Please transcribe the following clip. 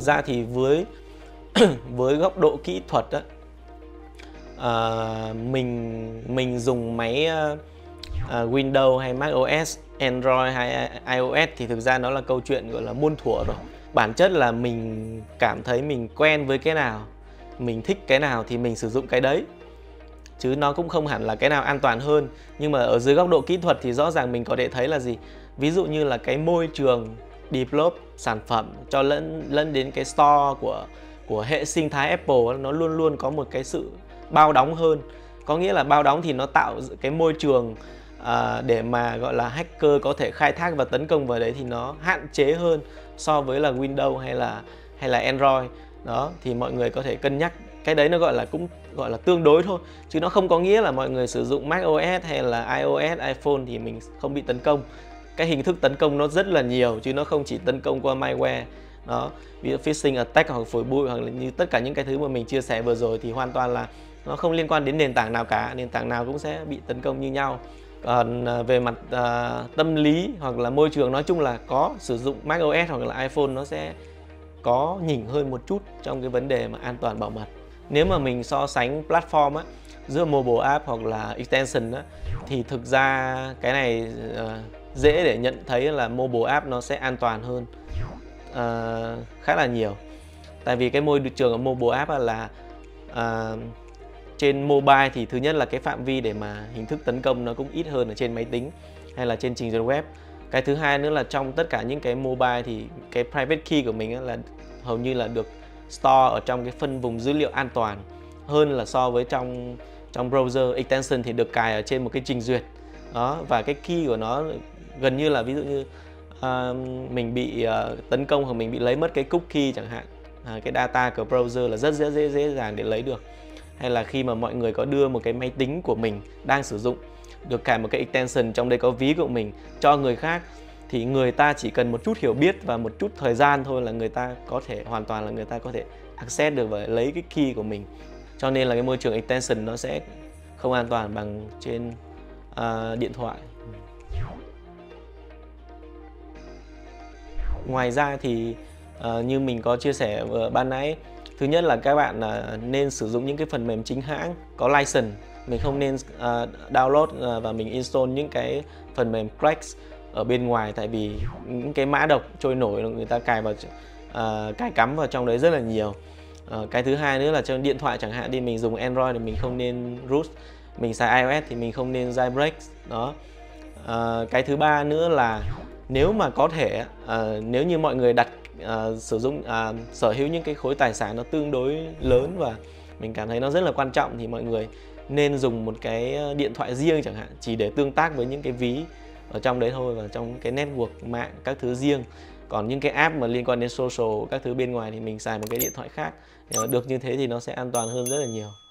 ra thì với với góc độ kỹ thuật á, mình dùng máy Windows hay macOS, Android hay iOS thì thực ra nó là câu chuyện gọi là muôn thuở rồi. Bản chất là mình cảm thấy mình quen với cái nào, mình thích cái nào thì mình sử dụng cái đấy. Chứ nó cũng không hẳn là cái nào an toàn hơn. Nhưng mà ở dưới góc độ kỹ thuật thì rõ ràng mình có thể thấy là gì? Ví dụ như là cái môi trường develop sản phẩm cho lẫn đến cái store của hệ sinh thái Apple, nó luôn luôn có một cái sự bao đóng hơn. Có nghĩa là bao đóng thì nó tạo cái môi trường để mà gọi là hacker có thể khai thác và tấn công vào đấy thì nó hạn chế hơn so với là Windows hay là Android. Đó thì mọi người có thể cân nhắc cái đấy, nó cũng gọi là tương đối thôi, chứ nó không có nghĩa là mọi người sử dụng macOS hay là iOS, iPhone thì mình không bị tấn công. Cái hình thức tấn công nó rất là nhiều chứ nó không chỉ tấn công qua malware. Đó, ví dụ phishing attack hoặc phổi bụi hoặc là như tất cả những cái thứ mà mình chia sẻ vừa rồi thì hoàn toàn là nó không liên quan đến nền tảng nào cả, nền tảng nào cũng sẽ bị tấn công như nhau. Còn về mặt tâm lý hoặc là môi trường, nói chung là có sử dụng macOS hoặc là iPhone nó sẽ có nhỉnh hơn một chút trong cái vấn đề mà an toàn bảo mật. Nếu mà mình so sánh platform á, giữa mobile app hoặc là extension á, thì thực ra cái này dễ để nhận thấy là mobile app nó sẽ an toàn hơn khá là nhiều. Tại vì cái môi trường ở mobile app là trên mobile thì thứ nhất là cái phạm vi để mà hình thức tấn công nó cũng ít hơn ở trên máy tính hay là trên trình duyệt web. Cái thứ hai nữa là trong tất cả những cái mobile thì cái private key của mình là hầu như là được store ở trong cái phân vùng dữ liệu an toàn hơn là so với trong browser. Extension thì được cài ở trên một cái trình duyệt. Đó, và cái key của nó gần như là ví dụ như mình bị tấn công hoặc mình bị lấy mất cái cookie chẳng hạn, cái data của browser là rất dễ dàng để lấy được. Hay là khi mà mọi người có đưa một cái máy tính của mình đang sử dụng được cài một cái extension, trong đây có ví của mình cho người khác, thì người ta chỉ cần một chút hiểu biết và một chút thời gian thôi là người ta có thể hoàn toàn là người ta có thể access được và lấy cái key của mình. Cho nên là cái môi trường extension nó sẽ không an toàn bằng trên điện thoại. Ngoài ra thì như mình có chia sẻ ban nãy, thứ nhất là các bạn nên sử dụng những cái phần mềm chính hãng có license. Mình không nên download và mình install những cái phần mềm cracks ở bên ngoài, tại vì những cái mã độc trôi nổi người ta cài cắm vào trong đấy rất là nhiều. Cái thứ hai nữa là trong điện thoại chẳng hạn đi, mình dùng Android thì mình không nên root, mình xài iOS thì mình không nên jailbreak. Đó. Cái thứ ba nữa là nếu mà có thể nếu như mọi người sử dụng sở hữu những cái khối tài sản nó tương đối lớn và mình cảm thấy nó rất là quan trọng, thì mọi người nên dùng một cái điện thoại riêng chẳng hạn, chỉ để tương tác với những cái ví ở trong đấy thôi, và trong cái network mạng các thứ riêng. Còn những cái app mà liên quan đến social các thứ bên ngoài thì mình xài một cái điện thoại khác. Nếu được như thế thì nó sẽ an toàn hơn rất là nhiều.